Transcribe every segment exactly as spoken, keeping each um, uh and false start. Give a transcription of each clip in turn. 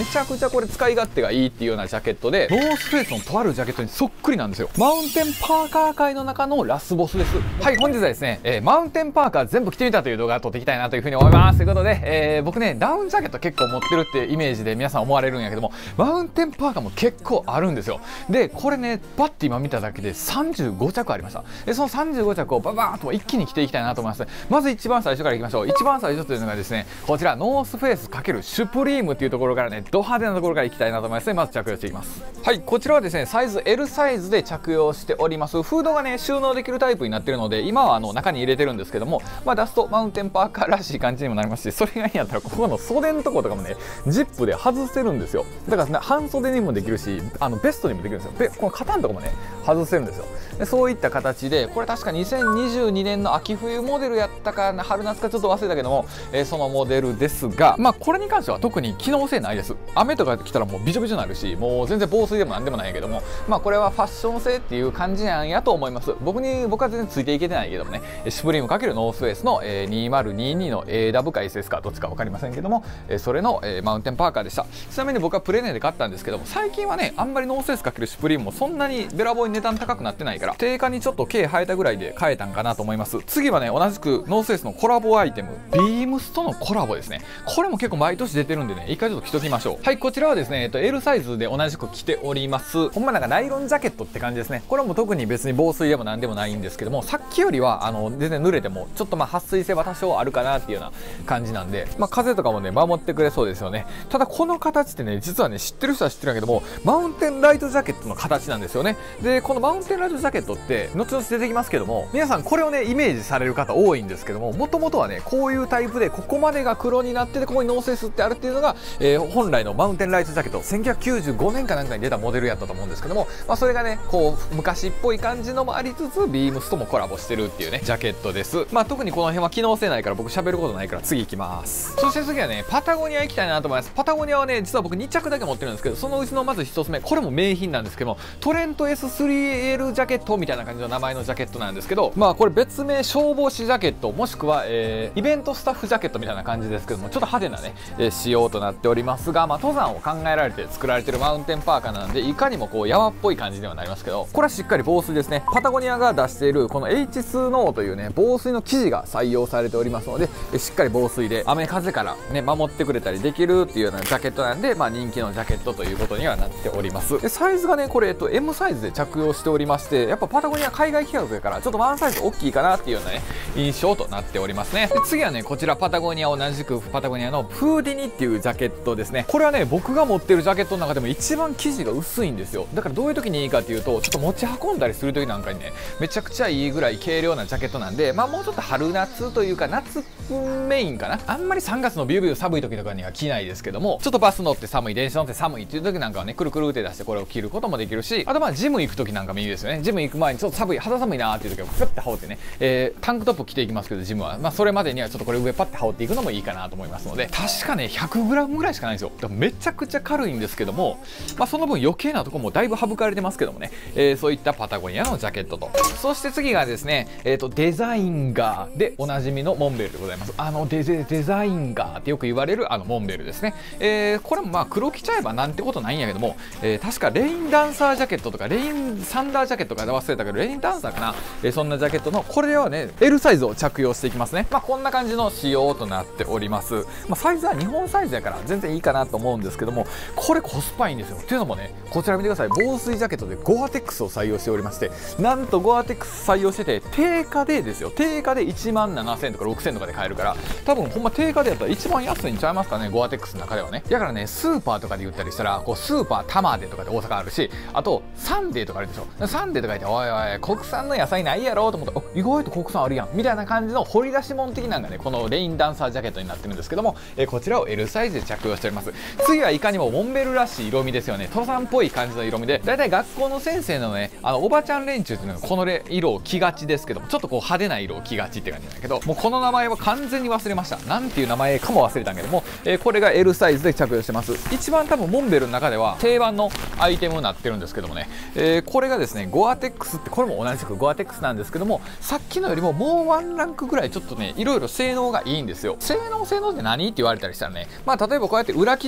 めちゃくちゃこれ使い勝手がいいっていうようなジャケットで、ノースフェイスのとあるジャケットにそっくりなんですよ。マウンテンパーカー界の中のラスボスです。はい、本日はですね、えー、マウンテンパーカー全部着てみたという動画を撮っていきたいなというふうに思います。ということで、えー、僕ねダウンジャケット結構持ってるってイメージで皆さん思われるんやけども、マウンテンパーカーも結構あるんですよ。でこれねパッて今見ただけでさんじゅうごちゃくありました。でそのさんじゅうごちゃくをババーッと一気に着ていきたいなと思います。まず一番最初からいきましょう。一番最初というのがですね、こちらノースフェイス×シュプリームっていうところからね、ド派手なところからいきたいなと思いますね。まず着用していきます。はい、こちらはですねサイズ エル サイズで着用しております。フードがね収納できるタイプになっているので、今はあの中に入れてるんですけども、まあ、出すとマウンテンパーカーらしい感じにもなりますし、それ以外にやったらここの袖のところとかもねジップで外せるんですよ。だから、ね、半袖にもできるし、あのベストにもできるんですよ。でこの肩のところもね外せるんですよ。でそういった形で、これ確かにせんにじゅうにねんの秋冬モデルやったか春夏かちょっと忘れたけども、えー、そのモデルですが、まあこれに関しては特に機能性ないです。雨とか来たらもうびちょびちょになるし、もう全然防水でもなんでもないんやけども、まあこれはファッション性っていう感じなんやと思います。僕に僕は全然ついていけてないけどもね、シュプリーム×ノースフェイスの、えー、にせんにじゅうにの エーダブル か エスエス かどっちか分かりませんけども、えー、それの、えー、マウンテンパーカーでした。ちなみに僕はプレネで買ったんですけども、最近はねあんまりノースフェイス×シュプリームもそんなにべらぼうに値段高くなってないから、定価にちょっと毛生えたぐらいで買えたんかなと思います。次はね同じくノースフェイスのコラボアイテム、ビームスとのコラボですね。これも結構毎年出てるんでね、一回ちょっと着ときましょう。はい、こちらはですね、えっと、エル サイズで同じく着ております。ほんまなんかナイロンジャケットって感じですね。これも特に別に防水でもなんでもないんですけども、さっきよりはあの全然濡れてもちょっとまあ撥水性は多少あるかなっていうような感じなんで、まあ、風とかもね守ってくれそうですよね。ただこの形ってね実はね知ってる人は知ってるんだけども、マウンテンライトジャケットの形なんですよね。でこのマウンテンライトジャケットって後々出てきますけども、皆さんこれをねイメージされる方多いんですけども、もともとはねこういうタイプでここまでが黒になってて、ここにノースフェイスってあるっていうのが、えー、本来のマウンテンライトジャケットせんきゅうひゃくきゅうじゅうごねんかなんかに出たモデルやったと思うんですけども、まあ、それがねこう昔っぽい感じのもありつつビームスともコラボしてるっていうねジャケットです。まあ特にこの辺は機能性ないから僕喋ることないから次行きます。そして次はねパタゴニア行きたいなと思います。パタゴニアはね実は僕にちゃくだけ持ってるんですけど、そのうちのまずひとつめ、これも名品なんですけども、トレント エススリーエル ジャケットみたいな感じの名前のジャケットなんですけど、まあこれ別名消防士ジャケットもしくは、えー、イベントスタッフジャケットみたいな感じですけども、ちょっと派手なね、えー、仕様となっておりますが、まあ、登山を考えられて作られてるマウンテンパーカーなんで、いかにもこう山っぽい感じにはなりますけど、これはしっかり防水ですね。パタゴニアが出しているこの エイチツー ノーというね防水の生地が採用されておりますので、しっかり防水で雨風からね守ってくれたりできるっていうようなジャケットなんで、まあ、人気のジャケットということにはなっております。でサイズがねこれ、えっと、エム サイズで着用しておりまして、やっぱパタゴニア海外企画やからちょっとワンサイズ大きいかなっていうようなね印象となっておりますね。で次はねこちらパタゴニア、同じくパタゴニアのフーディニっていうジャケットですね。これはね僕が持ってるジャケットの中でも一番生地が薄いんですよ。だからどういう時にいいかっていうと、ちょっと持ち運んだりする時なんかにねめちゃくちゃいいぐらい軽量なジャケットなんで、まあもうちょっと春夏というか夏メインかな。あんまりさんがつのビュービュー寒い時とかには着ないですけども、ちょっとバス乗って寒い、電車乗って寒いっていう時なんかはねくるくるって出してこれを着ることもできるし、あとまあジム行く時なんかもいいですよね。ジム行く前にちょっと寒い、肌寒いなーっていう時はピュッて羽織ってね、えー、タンクトップ着ていきますけど、ジムはまあそれまでにはちょっとこれ上パッて羽織っていくのもいいかなと思いますので、確かね ひゃくグラム ぐらいしかないんですよ。だからめちゃくちゃ軽いんですけども、まあその分余計なとこもだいぶ省かれてますけどもね、えー、そういったパタゴニアのジャケットと、そして次がですね、えー、とデザインガーでおなじみのモンベルでございます。あのデゼデザインガーってよく言われるあのモンベルですね。えー、これもまあ黒着ちゃえばなんてことないんやけども、えー、確かレインダンサージャケットとかレインサンダージャケットか忘れたけど、レインダンサーかな、えー、そんなジャケットのこれはね エル サイズを着用していきますね。まあこんな感じの仕様となっております。まあ、サイズは日本サイズやから全然いいかなと思うんですけども、これコスパいいんですよ。っていうのもねこちら見てください。防水ジャケットでゴアテックスを採用しておりまして、なんとゴアテックス採用してて定価でですよ、定価でいちまんななせんとかろくせんとかで買えるから、多分ほんま定価でやったら一番安いんちゃいますかね、ゴアテックスの中ではね。だからねスーパーとかで言ったりしたらこうスーパータマデとかで大阪あるし、あとサンデーとかあるでしょ。サンデーとか言っておいおい国産の野菜ないやろと思ったら、意外と国産あるやんみたいな感じの掘り出し物的なのがねこのレインダンサージャケットになってるんですけども、えー、こちらを エル サイズで着用しております。次はいかにもモンベルらしい色味ですよね。登山っぽい感じの色味で、だいたい学校の先生のねあのおばちゃん連中っていうのがこの色を着がちですけども、ちょっとこう派手な色を着がちって感じなんだけど、もうこの名前は完全に忘れました。なんていう名前かも忘れたんけども、えー、これが エル サイズで着用してます。一番多分モンベルの中では定番のアイテムになってるんですけどもね、えー、これがですねゴアテックスって、これも同じくゴアテックスなんですけども、さっきのよりももうワンランクぐらいちょっとねいろいろ性能がいいんですよ。性能性能って何って言われたりしたらね、まあ例えばこうやって裏生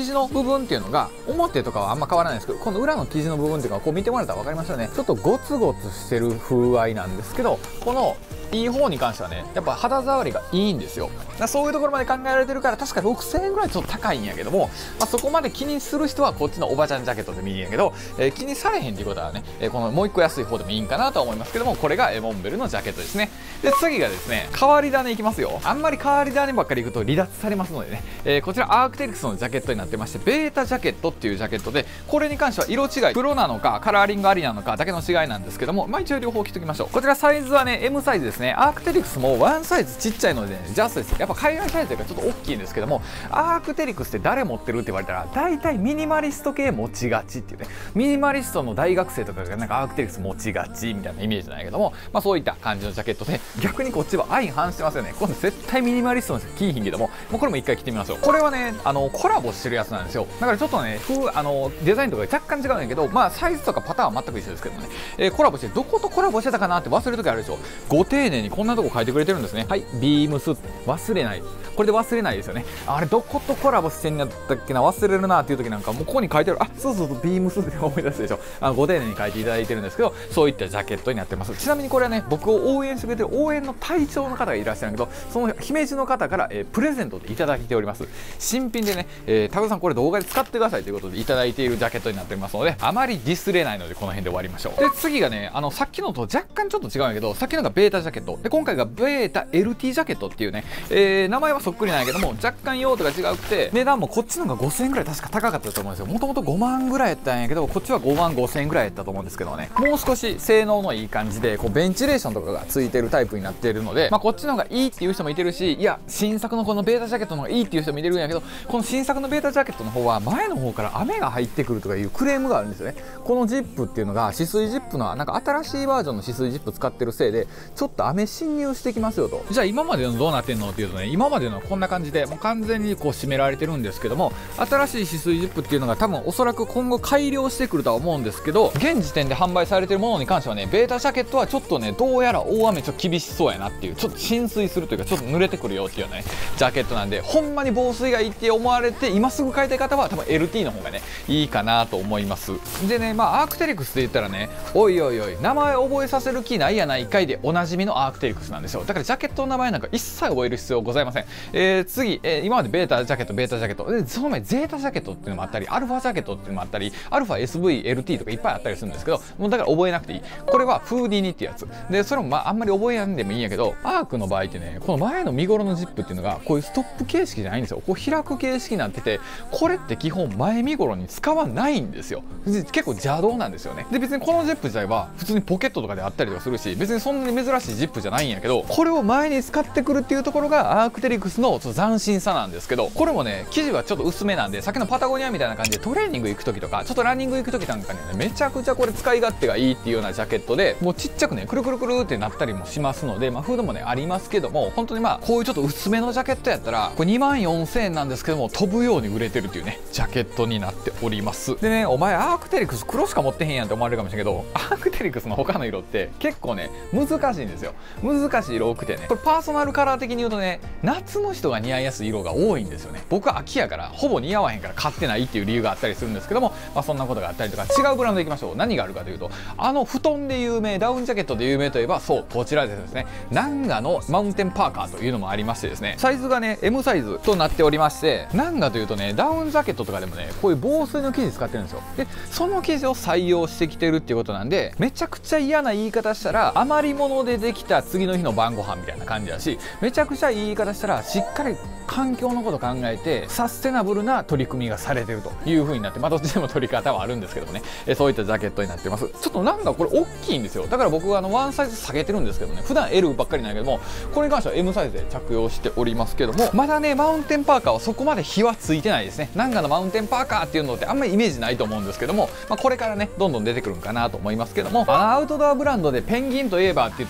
地の部分っていうのが表とかはあんま変わらないんですけど、この裏の生地の部分っていうのはこう見てもらえたら分かりますよね。ちょっとゴツゴツしてる風合いなんですけど、このいい方に関してはね、やっぱ肌触りがいいんですよ。だそういうところまで考えられてるから、確かろくせんえんぐらいちょっと高いんやけども、まあ、そこまで気にする人はこっちのおばちゃんジャケットでもいいんやけど、えー、気にされへんっていうことはね、えー、このもう一個安い方でもいいんかなとは思いますけども、これがモンベルのジャケットですね。で次がですね、変わり種いきますよ。あんまり変わり種ばっかりいくと離脱されますのでね、えー、こちらアークテリクスのジャケットになってまして、ベータジャケットっていうジャケットで、これに関しては色違い、黒なのかカラーリングありなのかだけの違いなんですけども、まあ一応両方着ときましょう。こちらサイズはね エム サイズですね。アークテリクスもワンサイズちっちゃいので、ね、ジャストです。やっぱ海外サイズというかちょっと大きいんですけども、アークテリクスって誰持ってるって言われたら大体ミニマリスト系持ちがちっていうね、ミニマリストの大学生とかがなんかアークテリクス持ちがちみたいなイメージなんやけども、まあそういった感じのジャケットで、逆にこっちは相反してますよね。今度絶対ミニマリストの人着いひんけども、もうこれも一回着てみましょう。これはね、あのコラボしてるやつなんですよ。だからちょっとね、風あのデザインとか若干違うんやけど、まあサイズとかパターンは全く一緒ですけどもね、えー、コラボしてどことコラボしてたかなって忘れる時あるでしょ。ご丁寧にこんなとこ書いてくれてるんですね。はい、ビームス忘れない。これで忘れないですよね。あれどことコラボしてんやったっけな、忘れるなっていう時なんかもうここに書いてある、あ、そうそうそう、ビームスって思い出すでしょ。あのご丁寧に書いていただいてるんですけど、そういったジャケットになってます。ちなみにこれはね、僕を応援してくれてる応援の隊長の方がいらっしゃるんだけど、その姫路の方から、えー、プレゼントでいただいております。新品でね、えー、タグさんこれ動画で使ってくださいということでいただいているジャケットになっておりますので、あまりディスれないのでこの辺で終わりましょう。で次がね、あのさっきのと若干ちょっと違うんやけど、さっきのがベータジャケットで、今回がベータ エルティー ジャケットっていうね、えー、名前はそっくりなんやけども若干用途が違うくて、値段もこっちの方がごせんえんぐらい確か高かったと思うんですよ。もともとごまんぐらいやったんやけど、こっちはごまんごせんえんぐらいやったと思うんですけどね、もう少し性能のいい感じでこうベンチレーションとかがついてるタイプになっているので、まあ、こっちの方がいいっていう人もいてるし、いや新作のこのベータジャケットの方がいいっていう人もいてるんやけど、この新作のベータジャケットの方は前の方から雨が入ってくるとかいうクレームがあるんですよね。このジップっていうのが止水ジップのなんか新しいバージョンの止水ジップ使ってるせいでちょっと雨侵入してきますよと。じゃあ今までのどうなってんのっていうとね、今までのこんな感じでもう完全にこう締められてるんですけども、新しい止水ジップっていうのが多分おそらく今後改良してくるとは思うんですけど、現時点で販売されてるものに関してはね、ベータジャケットはちょっとね、どうやら大雨ちょっと厳しそうやなっていう、ちょっと浸水するというかちょっと濡れてくるよっていうようなねジャケットなんで、ほんまに防水がいいって思われて今すぐ買いたい方は多分 エルティー の方がねいいかなと思います。でね、まあアークテリクスで言ったらね、おいおいおい名前覚えさせる気ないやないかいでおなじみのアークテリクスなんですよ。だからジャケットの名前なんか一切覚える必要ございません。えー、次、えー、今までベータジャケットベータジャケットで、その前ゼータジャケットっていうのもあったり、アルファジャケットっていうのもあったり、アルファ エスブイエルティー とかいっぱいあったりするんですけど、もうだから覚えなくていい。これはフーディニってやつで、それもまああんまり覚えやんでもいいんやけど、アークの場合ってね、この前の身頃のジップっていうのがこういうストップ形式じゃないんですよ。こう開く形式になってて、これって基本前身頃に使わないんですよ。結構邪道なんですよね。で別にこのジップ自体は普通にポケットとかであったりとかするし、別にそんなに珍しいジップじゃないんやけど、これを前に使ってくるっていうところがアークテリクスのちょっと斬新さなんですけど、これもね生地はちょっと薄めなんで、さっきのパタゴニアみたいな感じでトレーニング行く時とかちょっとランニング行く時なんかにはね、めちゃくちゃこれ使い勝手がいいっていうようなジャケットで、もうちっちゃくねくるくるくるってなったりもしますので、まあフードもねありますけども、本当にまあこういうちょっと薄めのジャケットやったらこれにまんよんせんえんなんですけども、飛ぶように売れてるっていうねジャケットになっております。でね、お前アークテリクス黒しか持ってへんやんって思われるかもしれんけど、アークテリクスの他の色って結構ね難しいんですよ。難しい色多くてね、これパーソナルカラー的に言うとね、夏の人が似合いやすい色が多いんですよね。僕は秋やからほぼ似合わへんから買ってないっていう理由があったりするんですけども、まあ、そんなことがあったりとか、違うブランドいきましょう。何があるかというと、あの布団で有名、ダウンジャケットで有名といえばそうこちらですね、ナンガのマウンテンパーカーというのもありましてですね、サイズがね エム サイズとなっておりまして、ナンガというとねダウンジャケットとかでもねこういう防水の生地使ってるんですよ。でその生地を採用してきてるっていうことなんで、めちゃくちゃ嫌な言い方したら余り物でできた次の日の晩ご飯みたいな感じだし、めちゃくちゃいい言い方したらしっかり環境のこと考えてサステナブルな取り組みがされてるという風になって、まあどっちでも取り方はあるんですけどもね、えそういったジャケットになってます。ちょっとなんかこれ大きいんですよ。だから僕はあのワンサイズ下げてるんですけどね、普段 エル ばっかりなんやけども、これに関しては エム サイズで着用しておりますけども、まだねマウンテンパーカーはそこまで火はついてないですね。ナンガのマウンテンパーカーっていうのってあんまりイメージないと思うんですけども、まあ、これからねどんどん出てくるんかなと思いますけども、アウトドアブランドでペンギンといえばって言ったらね、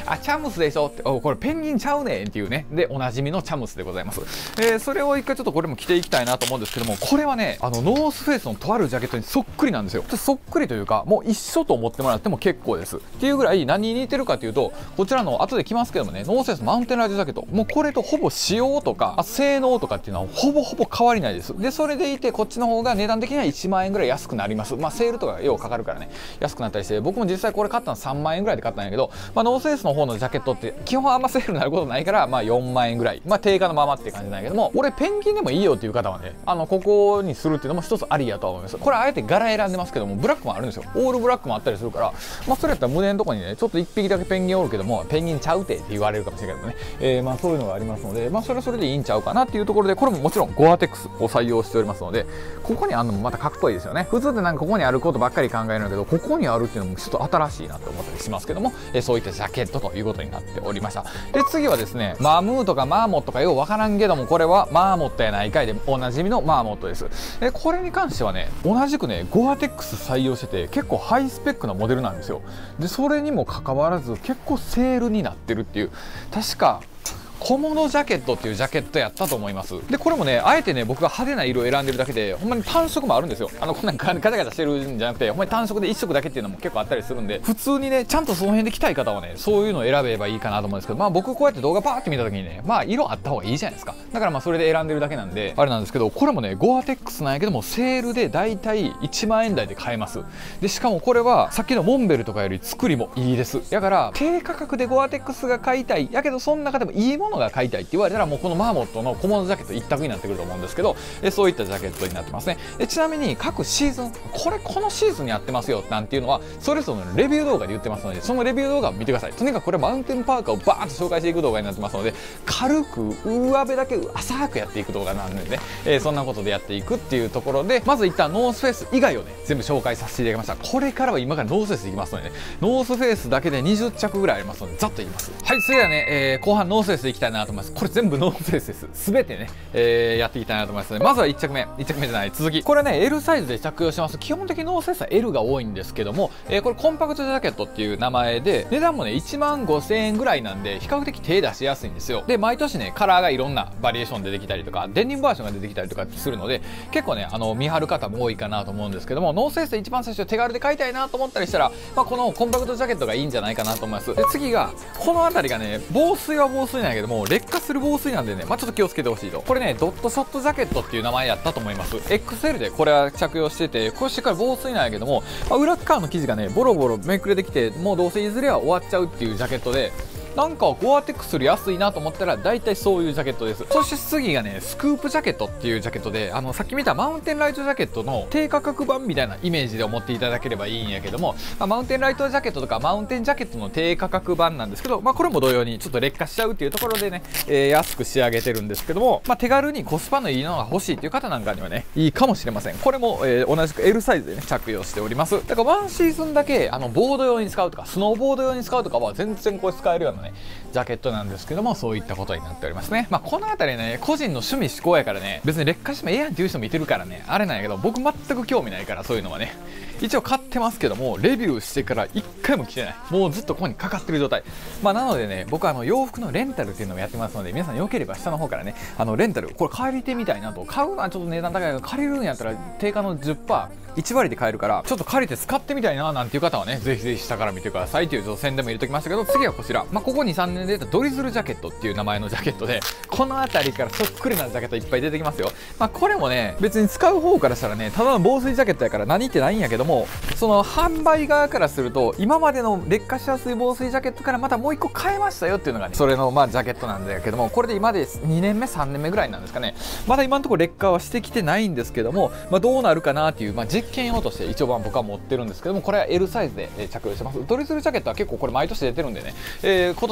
あ、チャムスでしょって、お、これペンギンちゃうねんっていうね、でおなじみのチャムスでございます。えー、それを一回ちょっとこれも着ていきたいなと思うんですけども、これはね、あのノースフェイスのとあるジャケットにそっくりなんですよ。そっくりというか、もう一緒と思ってもらっても結構です。っていうぐらい何に似てるかというと、こちらの後で来ますけどもね、ノースフェイスマウンテンライトジャケット、もうこれとほぼ仕様とか性能とかっていうのはほぼほぼ変わりないです。でそれでいてこっちの方が値段的にはいちまんえんぐらい安くなります。まあセールとかようかかるからね、安くなったりして、僕も実際これ買ったのさんまんえんぐらいで買ったんやけど、まあ、ノースフェイスの方のジャケットって基本あんまセールになることないから、まあよんまんえんぐらい、まあ定価のままっていう感じなんやけども、俺ペンギンでもいいよっていう方はね、あのここにするっていうのも一つありやとは思います。これあえて柄選んでますけども、ブラックもあるんですよ。オールブラックもあったりするから、まあそれやったら胸のとこにねちょっといっぴきだけペンギンおるけども、ペンギンちゃうてって言われるかもしれないけどね、えー、まあそういうのがありますので、まあそれはそれでいいんちゃうかなっていうところで、これももちろんゴアテックスを採用しておりますので、ここにあるのもまたかっこいいですよね。普通ってなんかここにあることばっかり考えるんだけど、ここにあるっていうのもちょっと新しいなと思ったりしますけども、えー、そういったジャケットということになっておりました。で次はですね、マムーとかマーモットかようわからんけども、これはマーモットやないかいでおなじみのマーモットです。でこれに関してはね、同じくねゴアテックス採用してて結構ハイスペックなモデルなんですよ。でそれにもかかわらず結構セールになってるっていう、確か小物ジャケットっていうジャケットやったと思います。でこれもね、あえてね僕が派手な色を選んでるだけで、ほんまに単色もあるんですよ。あのこんなんガチャガチャしてるんじゃなくて、ほんまに単色でいっ色だけっていうのも結構あったりするんで、普通にねちゃんとその辺で着たい方はねそういうのを選べばいいかなと思うんですけど、まあ僕こうやって動画パーって見た時にね、まあ色あった方がいいじゃないですか。だからまあそれで選んでるだけなんであれなんですけど、これもねゴアテックスなんやけども、セールでだいたいいちまんえん台で買えます。でしかもこれはさっきのモンベルとかより作りもいいです。だから低価格でゴアテックスが買いたいやけど、その中でもいいものが買いたいって言われたら、もうこのマーモットの小物ジャケット一択になってくると思うんですけど、えそういったジャケットになってますね。でちなみに各シーズン、これこのシーズンにやってますよなんていうのはそれぞれのレビュー動画で言ってますので、そのレビュー動画を見てください。とにかくこれマウンテンパーカーをバーンと紹介していく動画になってますので、軽く上辺だけ浅くやっていく動画なんでね、えー、そんなことでやっていくっていうところで、まず一旦ノースフェイス以外をね全部紹介させていただきました。これからは今からノースフェイスいきますのでね、ノースフェイスだけでにじゅっちゃくぐらいありますのでざっといきます。はい、それではね、えー、後半ノースフェイスでいきたいなと思います。これ全部ノースフェイスです。すべてね、えー、やっていきたいなと思いますので、まずはいっ着目、いっ着目じゃない続き、これね エル サイズで着用してます。基本的にノースフェイスは エル が多いんですけども、えー、これコンパクトジャケットっていう名前で、値段もねいちまんごせんえんぐらいなんで比較的手出しやすいんですよ。で毎年ねカラーがいろんなバリエーション出てきたりとか、デニムバージョンが出てきたりとかするので、結構ねあの見張る方も多いかなと思うんですけども、ノースフェイスで一番最初手軽で買いたいなと思ったりしたら、まあ、このコンパクトジャケットがいいんじゃないかなと思います。で次がこの辺りがね、防水は防水なんやけども劣化する防水なんでね、まあ、ちょっと気をつけてほしいと。これねドットショットジャケットっていう名前やったと思います。 エックスエル でこれは着用してて、これしっかり防水なんやけども、まあ、裏側の生地がねボロボロめくれてきて、もうどうせいずれは終わっちゃうっていうジャケットで、なんかゴアテックスより安いなと思ったら大体そういうジャケットです。そして次がねスクープジャケットっていうジャケットで、あのさっき見たマウンテンライトジャケットの低価格版みたいなイメージで思っていただければいいんやけども、まあ、マウンテンライトジャケットとかマウンテンジャケットの低価格版なんですけど、まあ、これも同様にちょっと劣化しちゃうっていうところでね、えー、安く仕上げてるんですけども、まあ、手軽にコスパのいいのが欲しいっていう方なんかにはねいいかもしれません。これも、えー、同じく エル サイズでね着用しております。だからワンシーズンだけあのボード用に使うとかスノーボード用に使うとかは全然これ使えるようなねジャケットなんですけども、そういったことになっておりますね。まあこの辺りね個人の趣味思考やからね、別に劣化してもええやんっていう人もいてるからねあれなんやけど、僕全く興味ないからそういうのはね、一応買ってますけどもレビューしてからいっかいも着てない、もうずっとここにかかってる状態。まあなのでね、僕はあの洋服のレンタルっていうのもやってますので、皆さんよければ下の方からねあのレンタルこれ借りてみたいなと、買うのはちょっと値段高いけど借りるんやったら定価の じゅっパーセントいち割で買えるから、ちょっと借りて使ってみたいななんていう方はねぜひぜひ下から見てくださいという宣伝も入れときましたけど、次はこちら、まあ、ここにさんねんで出たドリズルジャケットっていう名前のジャケットで、この辺りからそっくりなジャケットいっぱい出てきますよ。まあこれもね別に使う方からしたらねただの防水ジャケットやから何言ってないんやけども、その販売側からすると今までの劣化しやすい防水ジャケットからまたもういっこ変えましたよっていうのがねそれのまあジャケットなんだけども、これで今でにねんめさんねんめぐらいなんですかね。まだ今のところ劣化はしてきてないんですけども、まあ、どうなるかなっていう、まあ、実験用として一応僕は持ってるんですけども、これは エル サイズで着用してます。ドリズルジャケットは結構これ毎年出てるんでね、えー、今年はもし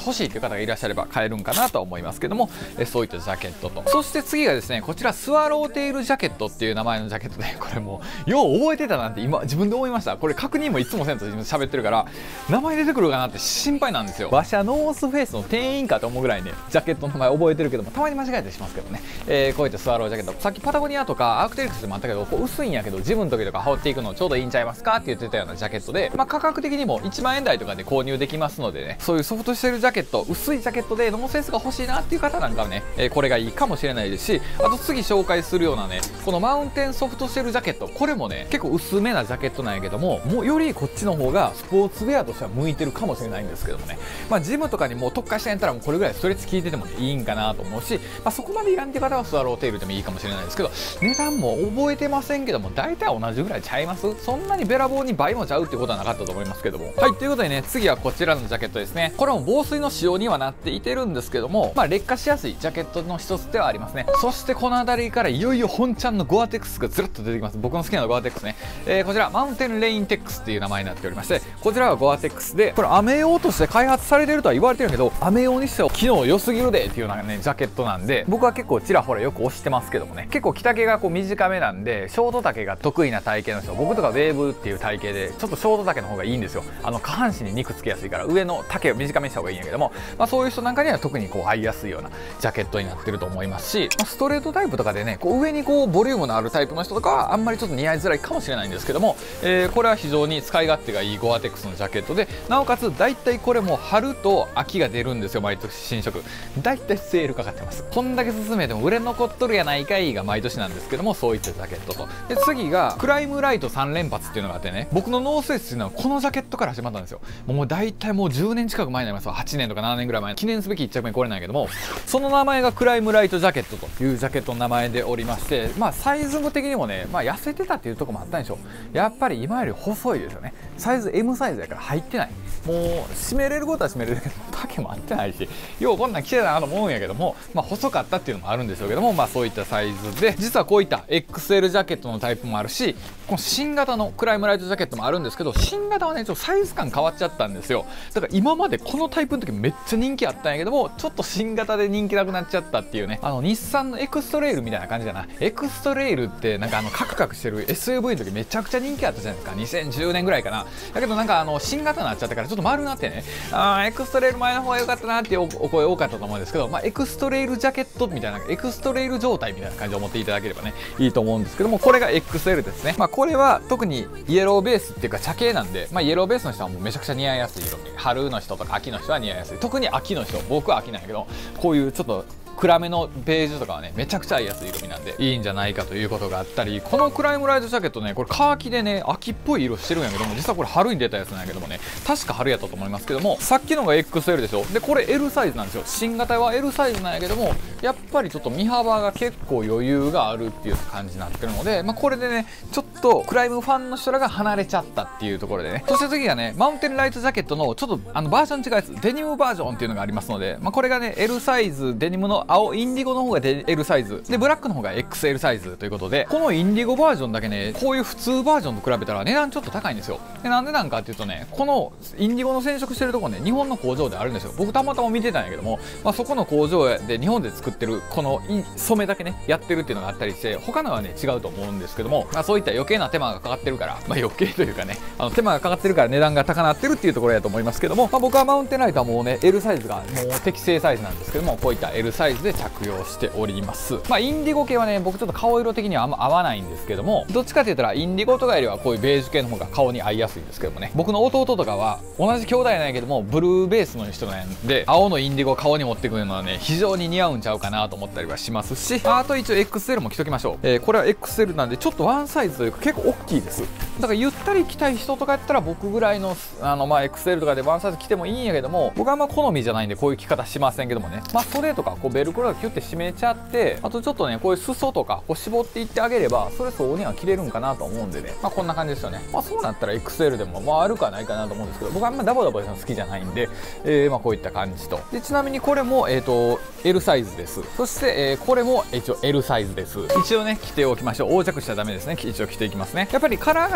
欲しいという方がいらっしゃれば買えるんかなとは思いますけども、えそういったジャケットと、そして次がですね、こちらスワローテールジャケットっていう名前のジャケットで、これもうよう覚えてたなって今自分で思いました。これ確認もいつもせんと自分で喋ってるから名前出てくるかなって心配なんですよ。わしはノースフェイスの店員かと思うぐらいね、ジャケットの名前覚えてるけども、たまに間違えたりしますけどね、えー、こういったスワロージャケット、さっきパタゴニアとかアークテリクスでもあったけど、こう薄いんやけどジムの時とか羽織っていくのちょうどいいんちゃいますかって言ってたようなジャケットで、まあ、価格的にもいちまんえん台とかで購入できますのでね、そういうソフトしてるジャケット、薄いジャケットでノースフェイスが欲しいなっていう方なんかはね、えー、これがいいかもしれないですし、あと次紹介するようなね、このマウンテンソフトシェルジャケット、これもね結構薄めなジャケットなんやけども、もうよりこっちの方がスポーツウェアとしては向いてるかもしれないんですけどもね、まあ、ジムとかにもう特化してやったらもうこれぐらいストレッチ効いてても、ね、いいんかなと思うし、まあ、そこまでいらんっていう方はスワローテールでもいいかもしれないですけど、値段も覚えてませんけども大体同じぐらいちゃいます。そんなにべらぼうに倍もちゃうっていうことはなかったと思いますけども。はい、ということでね、次はこちらのジャケットですね。これも防水の仕様にはなっていてるんですけども、まあ、劣化しやすいジャケットの一つではありますね。そしてこの辺りからいよいよ本ちゃんのゴアテックスがずらっと出てきます。僕の好きなゴアテックスね、えー、こちらマウンテンレインテックスっていう名前になっておりまして、こちらはゴアテックスで、これ雨用として開発されてるとは言われてるけど、雨用にしては機能良すぎるでっていうようなねジャケットなんで、僕は結構ちらほらよく推してますけどもね、結構着丈がこう短めなんで、ショート丈が得意な体型の人、僕とかウェーブっていう体型でちょっとショート丈の方がいいんですよ。あの下半身に肉つけやすいから上の丈を短めにした方がいいんやけども、まあ、そういう人なんかには特にこう合いやすいようなジャケットになってると思いますし、まあ、ストレートタイプとかでね、こう上にこうボリュームのあるタイプの人とかはあんまりちょっと似合いづらいかもしれないんですけども、えー、これは非常に使い勝手がいいゴアテックスのジャケットで、なおかつ大体これも春と秋が出るんですよ。毎年新色大体セールかかってます。こんだけ進めても売れ残っとるやないかいが毎年なんですけども、そういったジャケットと、で次がクライムライトさん連発っていうのがあってね、僕のノースフェイスっていうのはこのジャケットから始まったんですよ。もう大体もうじゅうねん近く前になりますわ。はちねんとかななねんぐらい前、記念すべきいっ着目これなんやけども、その名前がクライムライトジャケットというジャケットの名前でおりまして、まあサイズも的にもね、まあ痩せてたっていうところもあったんでしょう。やっぱり今より細いですよね。サイズ エム サイズやから入ってない。もう締めれることは締めれるけど丈も合ってないし、ようこんなん着てたなと思うんやけども、まあ細かったっていうのもあるんでしょうけども、まあそういったサイズで、実はこういった エックスエル ジャケットのタイプもあるし、この新型のクライムライトジャケットもあるんですけど、新型はねちょっとサイズ感変わっちゃったんですよ。だから今までこのタイプの時めっちゃ人気あったんやけども、ちょっと新型で人気なくなっちゃったっていうね、あの日産のエクストレイルみたいな感じだな。エクストレイルってなんかあのカクカクしてる エスユーブイ の時めちゃくちゃ人気あったじゃないですか。にせんじゅうねんぐらいかな。だけどなんかあの新型になっちゃったからちょっと丸くなってね、あーエクストレイル前の方が良かったなっていうお声多かったと思うんですけど、まあ、エクストレイルジャケットみたいな、エクストレイル状態みたいな感じで思っていただければねいいと思うんですけども、これが エックスエル ですね。まあこれは特にイエローベースっていうか茶系なんで、まあ、イエローベースの人はもうめちゃくちゃ似合いやすい色味、春の人とか秋の人は似合いやすい。特に秋の人、僕は秋なんやけど、こういうちょっと暗めのベージュとかはねめちゃくちゃ合いやすい色味なんでいいんじゃないかということがあったり、このクライムライトジャケットね、これカーキでね秋っぽい色してるんやけども、実はこれ春に出たやつなんやけどもね、確か春やったと思いますけども、さっきのが エックスエル でしょ。でこれ エル サイズなんですよ。新型は エル サイズなんやけども、やっぱりちょっと身幅が結構余裕があるっていう感じになってるので、まあ、これでねちょっとクライムファンの人らが離れちゃったっていうところでね。そして次がねマウンテンライトジャケットのちょっとあのバージョン違うやつ、デニムバージョンっていうのがありますので、まあ、これがね エル サイズ、デニムの青インディゴの方が エル サイズで、ブラックの方が エックスエル サイズということで、このインディゴバージョンだけねこういう普通バージョンと比べたら値段ちょっと高いんですよ。でなんでなんかっていうとね、このインディゴの染色してるとこね日本の工場であるんですよ。僕たまたま見てたんやけども、まあ、そこの工場で日本で作ってるこの染めだけねやってるっていうのがあったりして、他のはね違うと思うんですけども、まあ、そういった余計な手間がかかってるから、まあ、余計というかねあの手間がかかってるから値段が高なってるっていうところやと思いますけども、まあ、僕はマウンテンライトはもうね エル サイズがもう適正サイズなんですけども、こういった エル サイズで着用しております。まあ、インディゴ系はね僕ちょっと顔色的にはあんま合わないんですけども、どっちかって言ったらインディゴとかよりはこういうベージュ系の方が顔に合いやすいんですけどもね、僕の弟とかは同じ兄弟なんやけどもブルーベースの人なんで、青のインディゴを顔に持ってくるのはね非常に似合うんちゃうかなと思ったりはしますし、あと一応 エックスエル も着ときましょう。えー、これは エックスエル なんでちょっとワンサイズというか結構大きいです。だからゆったり着たい人とかやったら僕ぐらいのあのまあ エックスエル とかでワンサイズ着てもいいんやけども、僕はあんま好みじゃないんでこういう着方しませんけどもね、まあ袖とかこうベルクロがキュッて締めちゃって、あとちょっとねこういう裾とかこう絞っていってあげればそれ相応には着れるんかなと思うんでね、まあこんな感じですよね。まあそうなったら エックスエル でもまああるかないかなと思うんですけど、僕はあんまダボダボするの好きじゃないんで、えー、まあこういった感じと、でちなみにこれもえっと エル サイズです。そして、えー、これも一応 エル サイズです。一応ね着ておきましょう。横着しちゃダメですね。一応着ていきますね。やっぱりカラーが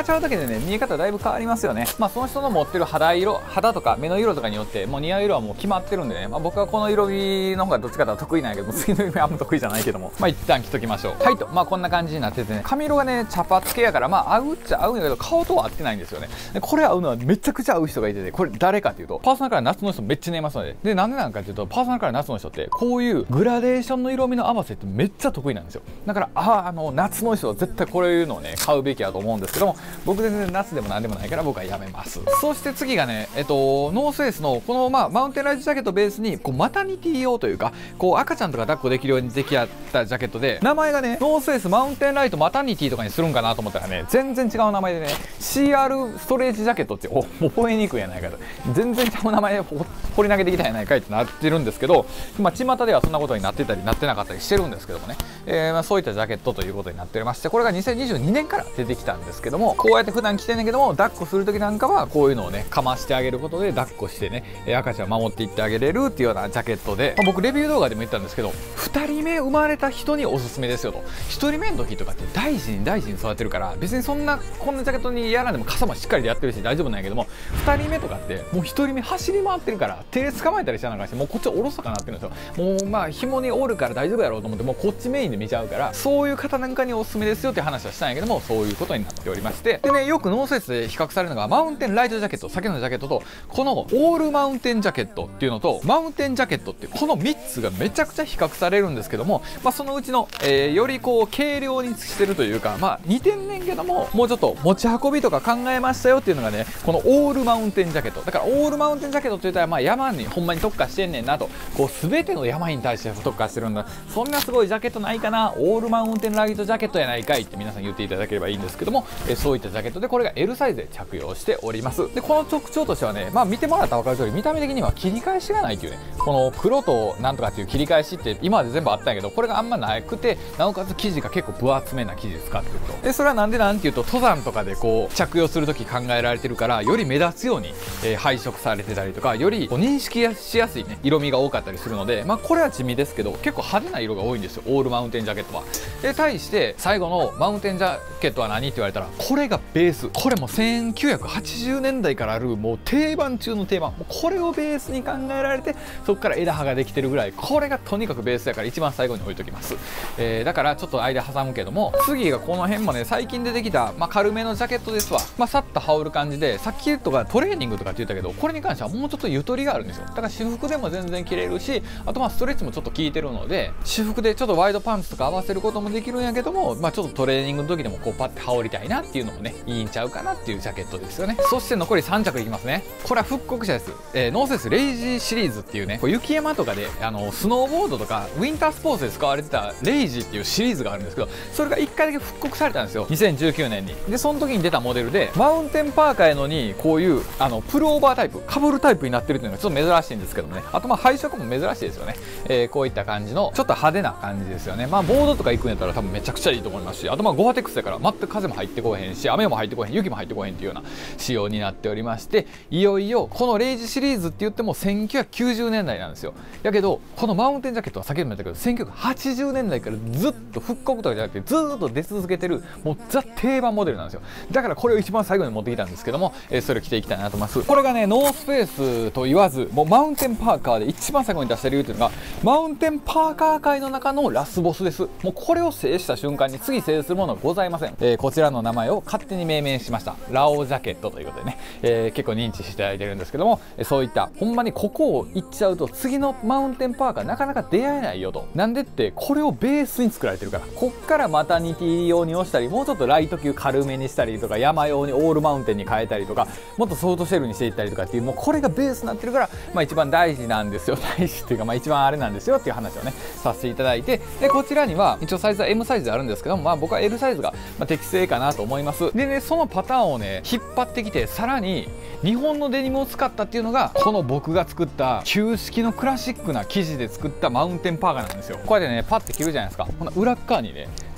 ちゃうだけでね見え方だいぶ変わりますよね。まあその人の持ってる肌色、肌とか目の色とかによってもう似合う色はもう決まってるんでね、まあ、僕はこの色味の方がどっちかというと得意なんやけど、次の色味はあんま得意じゃないけども、まあ一旦着ときましょう。はいと、まあこんな感じになっててね、髪色がね茶髪系やからまあ合うっちゃ合うんやけど、顔とは合ってないんですよね。でこれ合うのはめちゃくちゃ合う人がいてて、これ誰かっていうとパーソナルカラー夏の人めっちゃ似合いますので、でなんでなんかっていうと、パーソナルカラー夏の人ってこういうグラデーションの色味の合わせってめっちゃ得意なんですよ。だからああの夏の人は絶対こういうのをね買うべきやと思うんですけども、僕全然夏でも何でもないから僕はやめます。そして次がね、えっとノースフェイスのこの、まあ、マウンテンライトジャケットベースにこうマタニティ用というか、こう赤ちゃんとか抱っこできるように出来上がったジャケットで、名前がねノースフェイスマウンテンライトマタニティとかにするんかなと思ったらね、全然違う名前でね シーアール ストレージジャケットって、お覚えにくいやないかと、全然違う名前で掘り投げてきたやないかいってなってるんですけど、まあ巷ではそんなことになってたりなってなかったりしてるんですけどもね、えー、まあそういったジャケットということになっておりまして、これがにせんにじゅうにねんから出てきたんですけども、こうやって普段着てんねんけども、抱っこする時なんかはこういうのをねかましてあげることで抱っこしてね赤ちゃんを守っていってあげれるっていうようなジャケットで、まあ、僕レビュー動画でも言ったんですけど、ふたりめ生まれた人におすすめですよと。ひとりめの時とかって大事に大事に育てるから、別にそんなこんなジャケットにやらんでも傘もしっかりやってるし大丈夫なんやけども、ふたりめとかってもうひとりめ走り回ってるから手捕まえたりしながらして、もうこっちおろそかなってるんですよ。もうまあ紐におるから大丈夫やろうと思って、もうこっちメインで見ちゃうから、そういう方なんかにおすすめですよっていう話はしたんやけども、そういうことになっておりまして、でねよくノースフェイスで比較されるのがマウンテンライトジャケット、先のジャケットとこのオールマウンテンジャケットっていうのとマウンテンジャケットっていう、このみっつがめちゃくちゃ比較されるんですけども、まあ、そのうちの、えー、よりこう軽量にしてるというか、まあ似てんねんけどももうちょっと持ち運びとか考えましたよっていうのがね、このオールマウンテンジャケットだから、オールマウンテンジャケットって言ったらまあ山にほんまに特化してんねんなと、こう全ての山に対して特化してるんだ、そんなすごいジャケットないかな、オールマウンテンライトジャケットやないかいって皆さん言っていただければいいんですけども、えー、そういったジャケットでこれが エル サイズで着用しております。でこの特徴としてはね、まあ見てもらったら分かる通り見た目的には切り返しがないっていうね、この黒となんとかっていう切り返しって今まで全部あったんやけど、これがあんまなくて、なおかつ生地が結構分厚めな生地使ってると。でそれはなんでなんていうと、登山とかでこう着用する時考えられてるから、より目立つように、えー、配色されてたりとか、よりこう認識しやすいね色味が多かったりするので、まあこれは地味ですけど結構派手な色が多いんですよ、オールマウンテンジャケットは。で対して最後のマウンテンジャケットは何って言われたら、これがベース、これもせんきゅうひゃくはちじゅうねんだいからあるもう定番中の定番、もうこれをベースに考えられて、そこから枝葉ができてるぐらい、これがとにかくベースやから一番最後に置いときます。えー、だからちょっと間挟むけども、次がこの辺もね最近出てきた、まあ、軽めのジャケットですわ。まあ、さっと羽織る感じで、さっきとかトレーニングとかって言ったけど、これに関してはもうちょっとゆとりがあるんですよ。だから私服でも全然着れるし、あとまあストレッチもちょっと効いてるので、私服でちょっとワイドパンツとか合わせることもできるんやけども、まあ、ちょっとトレーニングの時でもこうパッて羽織りたいなっていうのもねいいんちゃうかなっていうジャケットですよね。そして残りさん着いきますね。これは復刻者です。えー、ノースフェイスレイジーシリーズっていうね、こう雪山とかであのスノーボードとかウィンタースポーツで使われてたレイジーっていうシリーズがあるんですけど、それがいっかいだけ復刻されたんですよ、にせんじゅうきゅうねんに。でその時に出たモデルで、マウンテンパーカーやのにこういうあのプルオーバータイプ、かぶるタイプになってるっていうのがちょっと珍しいんですけどね。あとまあ配色も珍しいですよね。えー、こういった感じのちょっと派手な感じですよね。まあボードとか行くんやったら多分めちゃくちゃいいと思いますし、あとまあゴアテックスだから全く風も入ってこへんし、雨も入ってこへん、雪も入ってこへんっていうような仕様になっておりまして、いよいよこのレイジシリーズって言ってもせんきゅうひゃくきゅうじゅうねんだいなんですよ。やけどこのマウンテンジャケットは先ほども言ったけどせんきゅうひゃくはちじゅうねんだいからずっと復刻とかじゃなくてずっと出続けてるもうザ定番モデルなんですよ。だからこれを一番最後に持ってきたんですけども、えー、それを着ていきたいなと思います。これがねノースフェイスと言わず、もうマウンテンパーカーで一番最後に出した理由というのが、マウンテンパーカー界の中のラスボスです。もうこれを制した瞬間に次制するものはございません。えー、こちらの名前を勝手に命名しましたラオジャケットということでね、えー、結構認知していただいてるんですけども、そういったほんまにここを行っちゃうと次のマウンテンパーカーなかなか出会えないよと。なんでってこれをベースに作られてるから、こっからマタニティ用に押したり、もうちょっとライト級軽めにしたりとか、山用にオールマウンテンに変えたりとか、もっとソフトシェルにしていったりとかっていう、もうこれがベースになってるから、まあ、一番大事なんですよ。大事っていうか、まあ、一番あれなんですよっていう話をねさせていただいて、でこちらには一応サイズは エム サイズであるんですけども、まあ、僕は エル サイズがまあ適正かなと思います。でねそのパターンをね引っ張ってきて、さらに日本のデニムを使ったっていうのがこの僕が作った旧式のクラシックな生地で作ったマウンテンパーカーなんですよ。こうやってねパッて着るじゃないですか。この裏側にね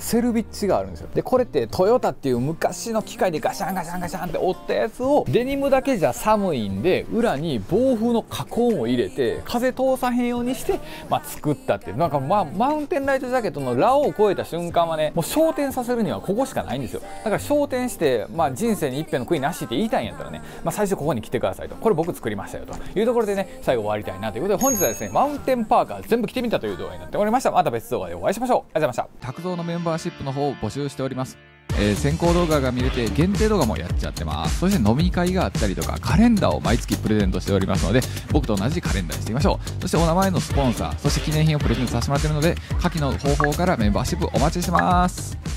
セルビッチがあるんですよ。でこれってトヨタっていう昔の機械でガシャンガシャンガシャンって折ったやつをデニムだけじゃ寒いんで裏に防風の加工も入れて風通さへんようにして、まあ、作ったっていうなんか、まあ、マウンテンライトジャケットのラを超えた瞬間はねもう昇天させるにはここしかないんですよ。だから昇天して、まあ、人生に一遍の悔いなしって言いたいんやったらね、まあ、最初ここに来てくださいと。これ僕作りましたよというところでね最後終わりたいなということで本日はですねマウンテンパーカー全部着てみたという動画になっておりました。また別動画でお会いしましょう。ありがとうございました。拓蔵のメンバーシップの方を募集しております。えー、先行動画が見れて限定動画もやっちゃってます。そして飲み会があったりとかカレンダーを毎月プレゼントしておりますので僕と同じカレンダーにしていきましょう。そしてお名前のスポンサーそして記念品をプレゼントさせてもらっているので下記の方法からメンバーシップお待ちしてます。